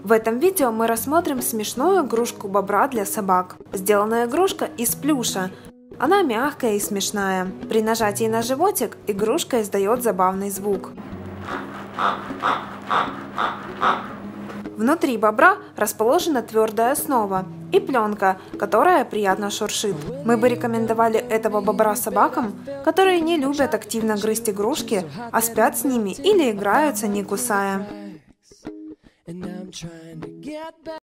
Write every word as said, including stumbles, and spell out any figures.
В этом видео мы рассмотрим смешную игрушку бобра для собак. Сделана игрушка из плюша. Она мягкая и смешная. При нажатии на животик игрушка издает забавный звук. Внутри бобра расположена твердая основа и пленка, которая приятно шуршит. Мы бы рекомендовали этого бобра собакам, которые не любят активно грызть игрушки, а спят с ними или играются, не кусая.